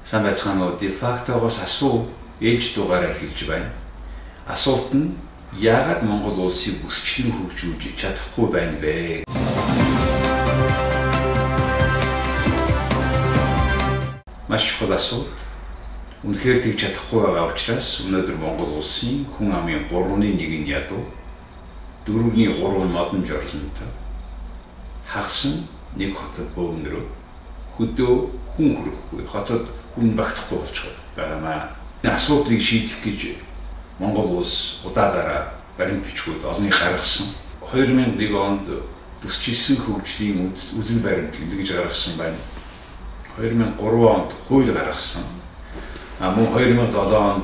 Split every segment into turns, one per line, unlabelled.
Сайн байцгаана уу? De facto-гоос асуу ээлж дугаараа хэлж байна. Асуулт нь яагаад Монгол улсыг өсчлөн хөгжүүлж чадахгүй байна вэ? Маш чухал асуулт. Үнэхээр тэгж чадахгүй байгаа учраас өнөөдөр Монгол улсын хүн амын 3/1 нь ядуу, 4/3 нь модон жорлонтой, хагас нь нэг хотод бөөнрөө, хөдөө хүн хүрэхгүй, хотод хүн багтахгүй болчиход байгаамаа. Асуудлыг шийдэх гэж Монгол улс удаадараа баримт бичгүүд олныг гаргасан. 2001 онд бүсчилсэн хөгжлийн үзэл баримтлал гэж гаргасан байна. 2003 онд хууль гаргасан. Мөн 2007 онд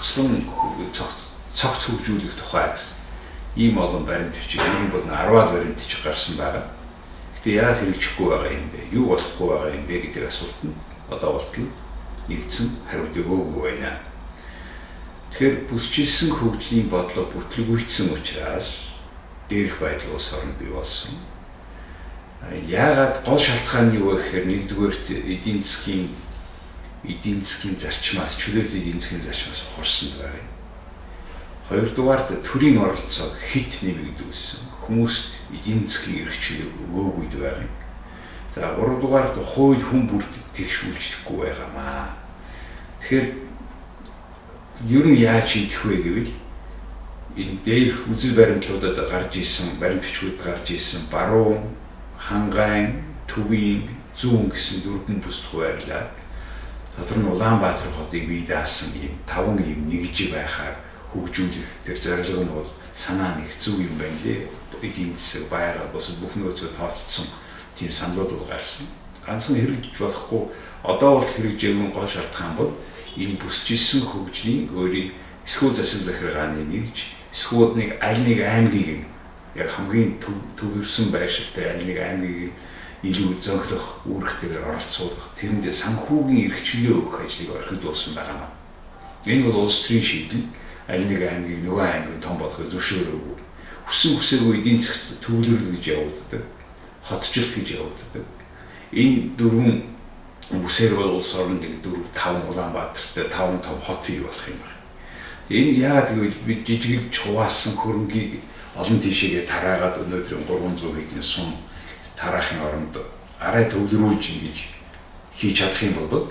цогц хөгжүүлэх тухай гэсэн ийм олон баримт бичиг, энэ бол 10-аад баримт бичиг гарсан байгаа. Гэтэ яагаад хэрэгжихгүй байгаа юм бэ? Юу болохгүй байгаа юм бэ гэдэг асуулт нь одоо болтол нэгдсэн хариулт өгөөгүй байна. Тэгэхээр бүсчилсэн хөгжлийн бодлого бүтлгүйцсэн учраас дээрх байдал улс орнд бий болсон. Яагаад гол шалтгаан нь юу вэ гэхээр нэгдүгээрт эдийн засгийн зарчмаас, чөлөөлөл эдийн засгийн зарчмаас ухарсан байна. Хоёрдугаарт төрийн оролцоог хит нэмэгдүүлсэн. Хүмүүст эдийн засгийн эрх чөлөө өгөөгүй байна. За гуравдугаарт хууль хүн бүрт тэгшүүлчихгүй байгаамаа. Тэгэхээр ер нь яаж шийдэх вэ гэвэл энэ дээрх үзэл баримтлуудад гарч исэн, баримт бичгүүд гарч исэн баруун, хангайн, төвийн, зүүн гэсэн дөрвөн бүс хуваарлаа. Дотор нь Улаанбаатар хотыг бий даасан ийм 5 ийм нэгж байхаар хөгжүүлэх тэр зорилго нь бол санаа нэг зөв юм байна лээ. Эдийн засаг, байгаль, бус бүх нөөцөө тооцсон тийм саналууд гарсан. Ганцхан хэрэгжиж болохгүй, одоо бол хэрэгжээгүй гол шалтгаан бол энэ бүсчилсэн хөгжлийн өөрийн эсхүү засаг захиргааны нэгж, эсхүүд нэг аль нэг аймгийг яг хамгийн төвөрсөн байшилтай аль нэг аймгийг илүү зөнхлөх үүрэгтэйгээр оролцуулах, тэрэндээ санхүүгийн эрх чөлөө өгөх ажлыг орхидуулсан байгаа юм. Энэ бол улс төрийн шийдэл, аль нэг аймгийг нөгөө аймгийн том болохыг зөвшөөрөөгүй. Хүссэн хүсээгүй эдийн засгт төвлөрөл гэж явуулдаг, хотчлт гэж явуулдаг. Энэ дөрвөн бүсээр бол улс орнд 4-5 Улаанбаатартай 5 хот бий болох юм байна. Энэ яагаад гэвэл бид жижигж хуваасан хөрөнгийг олон тийшээгээ тараагаад өнөөдрийн 300 хэдийн сум тараахын оронд арай төвлөрүүлж ингэж хийж чадах юм бол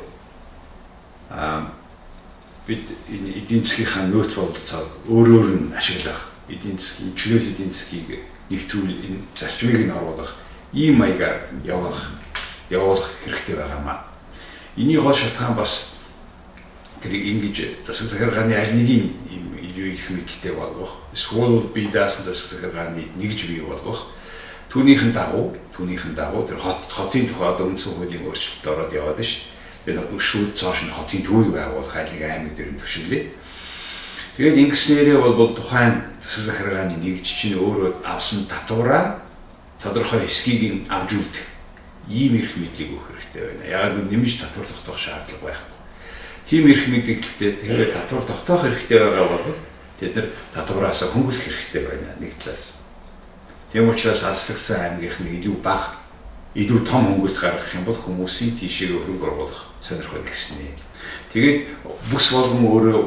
бид энэ эдийн засгийнхаа нөөц бололцоог өөрөөр нь ашиглах, эдийн засгийн чөлөөлөл эдийн засгийг нэвтрүүл энэ зарчмыг нь оруулах ийм маягаар явуулах хэрэгтэй байгаамаа. Энийг гол шалтгаан бас тэр ингэж засаг захиргааны аль нэгийг илүү их мэдлэлтэй болгох, эсвэл бие даасан засаг захиргааны нэгж бий болгох, түүнийхэн дагуу тэр хотын тухай одоо үндсэн хуулийн өөрчлөлт ороод яваад ш. Тэгээд шүүд цааш нь хотын төвийг байгуулах аль нэг аймаг дээр нь төшөглөө. Тэгээд ингэснээрээ бол тухайн засаг захиргааны нэгж чинь өөрөө авсан татвараа тодорхой хэсгийг нь авж үлдэх ийм эрх мэдлийг өгөх хэрэгтэй байна. Яагаад гэвэл нэмж татвар тогтоох шаардлага байхгүй. Тийм эрх мэдлэгтэй тэгээд татвар тогтоох хэрэгтэй байгаа бол тэд нар татвараас хөнгөлөх хэрэгтэй байна нэг талаас. Тийм учраас алсагсан аймгийнхны илүү бага, илүү том хөнгөлт гаргах юм бол хүмүүсийн тийшээ хөрөнгө оруулах сонирхол ихснэ. Тэгээд бүс болгон өөрөө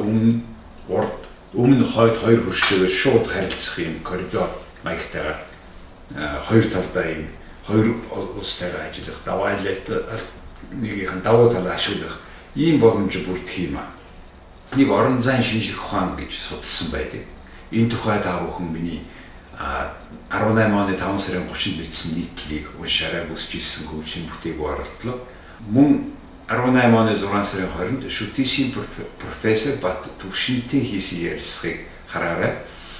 өмнө хойд хоёр хөрштэйгээр шууд харилцах юм коридор маягтайгаар хоёр талдаа юм хоёр улстайгаа ажиллах, нэгийнхэн давуу талаа ашиглах ийм боломж бүрдэх юм аа. Нэг орон зайн шинжлэх ухаан гэж судалсан байдаг. Энэ тухай та бүхэн миний 18 оны 5 сарын 30-нд бичсэн нийтлэлийг уншаарай, бүсчилсэн хөгжлийн бүтээгүү оролдлоо. Мөн 18 оны 6 сарын 20-нд шүтээшийн профессор Бат Төвшинтэй хийсэн ярилцлагыг хараарай.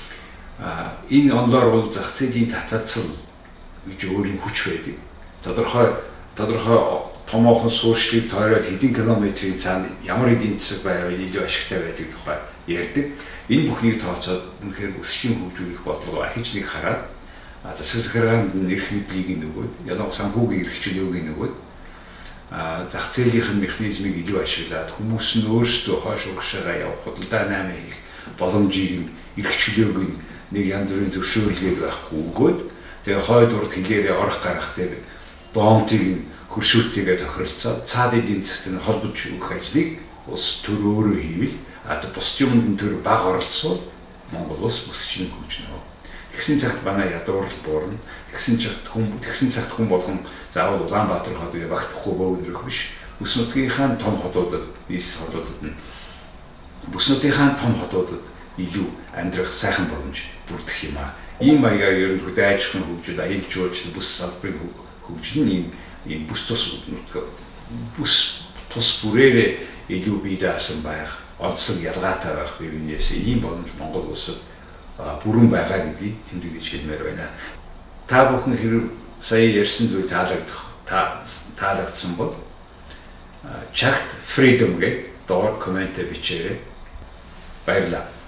Энэ онлоор бол зах зээлийн татаацал гэж өөрийн хүч байдаг. Тодорхой томоохон суурьшлыг тойроод хэдэн километрийн цаана ямар эдийн засаг байвал илүү ашигтай байдаг тухай ярьдаг. Энэ бүхнийг тооцоод үнэхээр өсчийн хөгжүүлэх бодлого ахиж нэг хараад засаг захиргаанд эрх мэдлийг нөгөөд, ялангуяа санхүүгийн эрх чөлөөг нөгөөд зах зээлийн механизмыг илүү ашиглаад хүмүүс нь өөрсдөө хойш урагшаагаа явах, худалдаа наймаа хийх боломжийг эрх чөлөөг нэг янз бүрийн зөвшөөрлгээд байхгүй өгөөд тэгээ хойд урд хилээрээ орох гарах дээр бомтыг хөршүүттэйгээ тохиролцоод цаад эдийн засгийн холбож өгөх ажлыг улс төр өөрөө хийвэл бус юмд төр бага оролцвол Монгол улс өсч хөгжнө. Тэгсэн цагт манай ядуурл буурна. Тэгсэн цагт хүн болгон заавал Улаанбаатар хотыг багтахгүй бөөгнөрөх биш. Бүс нутгийнхаа том хотуудад, нийс хотуудад нь бүс нутгийнхаа том хотуудад илүү амьдрах сайхан боломж бүрдэх юм аа. Ийм маягаар ер нь хөдөө аж ахуйн хөгжил, аялал жуулчлал, бүс салбарын хөгжил нь ийм бүс тус бүрээрээ илүү бие даасан байх, онцлог ялгаатай байх бивнээс ийм боломж Монгол улсад бүрэн байгаа гэдгийг тэмдэглэж хэлмээр байна. Та бүхэн хэрэг сая ярьсан зүйл таалагдсан бол чат freedom гэ доор коммент бичээрэй. Баярлалаа.